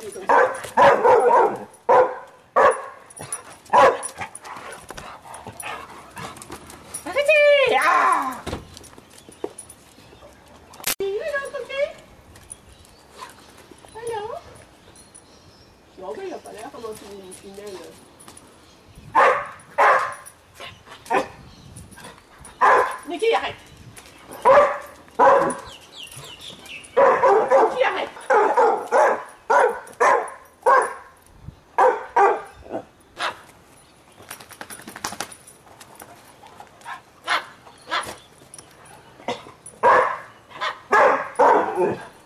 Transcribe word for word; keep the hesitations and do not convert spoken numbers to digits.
sorti comme ça. Arrêtez! Ah! Hello, coquet. Hello. Non, mais il n'a pas l'air comme un tunnel. Niki, arrête. Niki, arrête. Ugh.